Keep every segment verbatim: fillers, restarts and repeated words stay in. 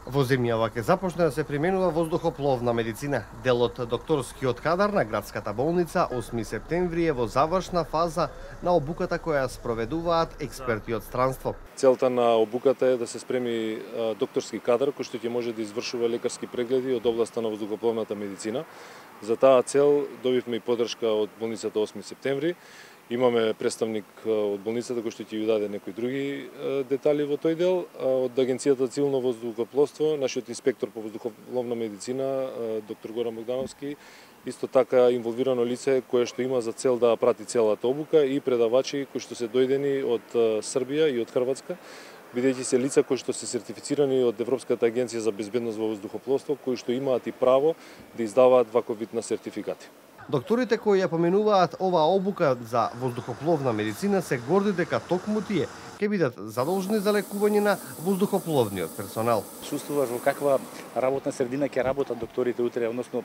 Во земјава ќе започне да се применува воздухопловна медицина. Делот докторскиот кадар на градската болница осми септември е во завршна фаза на обуката која спроведуваат експерти од странство. Целта на обуката е да се спреми докторски кадар кој што ќе може да извршува лекарски прегледи од областа на воздухопловната медицина. За таа цел добивме и поддршка од болницата осми септември. Имаме представник од болницата кој што ќе ја даде некои други детали во тој дел. Од Агенцијата за цивилно воздухопловство, нашиот инспектор по воздухопловна медицина, доктор Горан Богдановски, исто така инволвирано лице кое што има за цел да прати целата обука и предавачи кои што се дојдени од Србија и од Хрватска, бидејќи се лица кои што се сертифицирани од Европската агенција за безбедност во воздухопловство, кои што имаат и право да издаваат ваков вид на сертификати. Докторите кои ја поменуваат оваа обука за воздухопловна медицина се горди дека токму тие ќе бидат задолжени за лекување на воздухопловниот персонал. Чувствуваш во каква работна средина ќе работат докторите утре, односно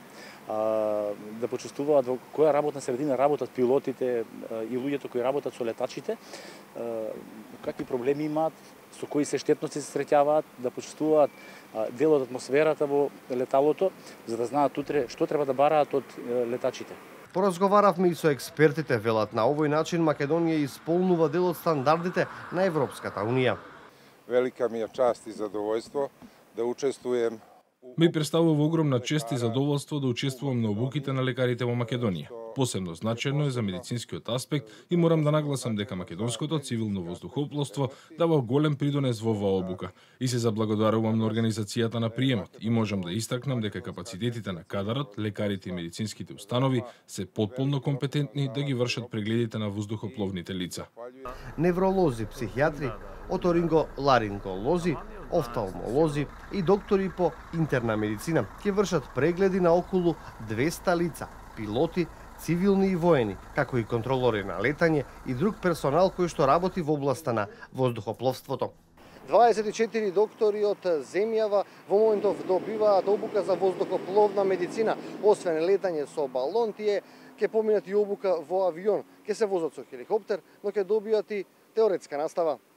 а, да почувствуваат во која работна средина работат пилотите а, и луѓето кои работат со летачите, а, какви проблеми имаат, со кои се штетности се среќаваат, да почувствуваат дел од атмосферата во леталото, за да знаат утре што треба да бараат од летачите. Поразговаравме и со експертите, велат на овој начин Македонија исполнува дел од стандардите на Европската унија. Велика ми е част и задоволство да учествувам. Ми представува огромна чест и задоволство да учествувам на обуките на лекарите во Македонија. Посебно значајно е за медицинскиот аспект и морам да нагласам дека македонското цивилно воздухопловство дава голем придонес во оваа обука и се заблагодарувам на организацијата на приемот и можам да истакнам дека капацитетите на кадарот, лекарите и медицинските установи се потполно компетентни да ги вршат прегледите на воздухопловните лица. Невролози, психијатри, оторинго-ларинголози, офталмолози и доктори по интерна медицина ќе вршат прегледи на околу двеста лица, пилоти, цивилни и воени, како и контролори на летање и друг персонал кој што работи во областа на воздухопловството. дваесет и четири доктори од земјава во моментов добиваат обука за воздухопловна медицина. Освен летање со балон, тие ќе поминат и обука во авион, ќе се возат со хеликоптер, но ќе добијат и теоретска настава